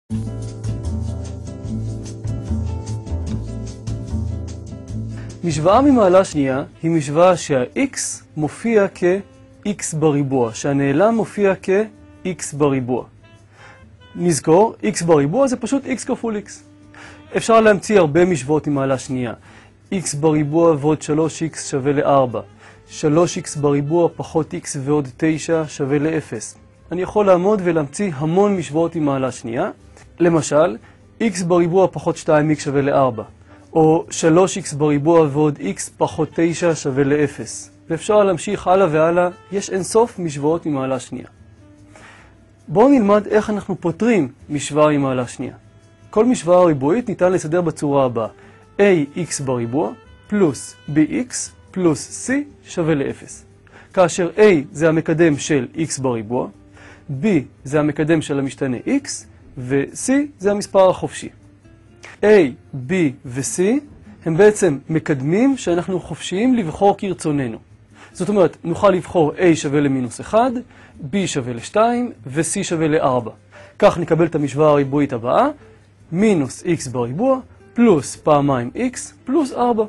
משוואה ממעלה שנייה היא משוואה שה-x מופיע כ-x בריבוע, שהנעלם מופיע כ-x בריבוע. נזכור, x בריבוע זה פשוט x כפול x. אפשר להמציא הרבה משוואות עם מעלה שנייה. x בריבוע ועוד 3x שווה ל-4. 3x בריבוע פחות x ועוד 9 שווה ל-0. אני יכול לעמוד ולהמציא המון משוואות עם מעלה שנייה. למשל, x בריבוע פחות 2x שווה ל-4. או 3x בריבוע ועוד x פחות 9 שווה ל-0. ואפשר להמשיך הלאה והלאה, יש אינסוף משוואות עם מעלה שנייה. בואו נלמד איך אנחנו פותרים משוואה עם מעלה שנייה. כל משוואה ריבועית ניתן לסדר בצורה הבאה. ax בריבוע פלוס bx פלוס c שווה ל-0. כאשר a זה המקדם של x בריבוע, b זה המקדם של המשתנה x, ו-c זה המספר החופשי. a, b ו-c הם בעצם מקדמים שאנחנו חופשיים לבחור כרצוננו. זאת אומרת, נוכל לבחור a שווה למינוס 1, b שווה ל-2 ו-c שווה ל-4. כך נקבל את המשוואה הריבועית הבאה, מינוס x בריבוע פלוס פעמיים x פלוס 4.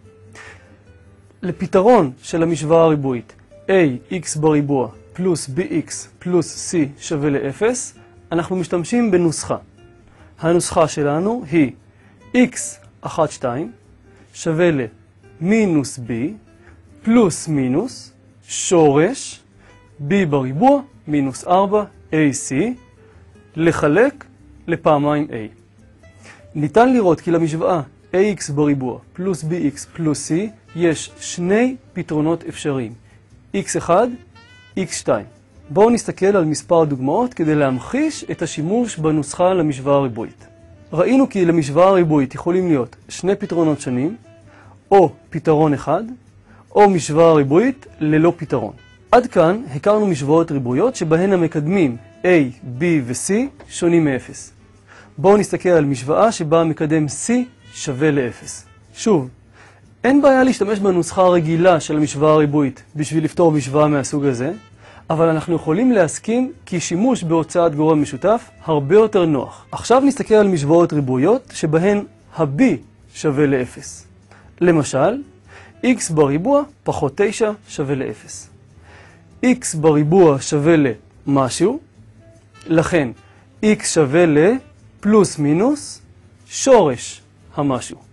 לפתרון של המשוואה הריבועית ax בריבוע פלוס bx פלוס c שווה ל-0, אנחנו משתמשים בנוסחה. הנוסחה שלנו היא x1, 2 שווה למינוס b פלוס מינוס שורש b בריבוע מינוס 4 ac לחלק לפעמיים a. ניתן לראות כי למשוואה ax בריבוע פלוס bx פלוס c יש שני פתרונות אפשריים, x1, x2. בואו נסתכל על מספר דוגמאות כדי להמחיש את השימוש בנוסחה למשוואה הריבועית. ראינו כי למשוואה הריבועית יכולים להיות שני פתרונות שונים, או פתרון אחד, או משוואה ריבועית ללא פתרון. עד כאן הכרנו משוואות ריבועיות שבהן המקדמים a, b ו-c שונים מ-0. בואו נסתכל על משוואה שבה המקדם c שווה ל-0. שוב, אין בעיה להשתמש בנוסחה הרגילה של המשוואה הריבועית בשביל לפתור משוואה מהסוג הזה, אבל אנחנו יכולים להסכים כי שימוש בהוצאת גורם משותף הרבה יותר נוח. עכשיו נסתכל על משוואות ריבועיות שבהן ה-b שווה ל-0. למשל, x בריבוע פחות 9 שווה ל-0. x בריבוע שווה למשהו, לכן x שווה לפלוס מינוס שורש המשהו.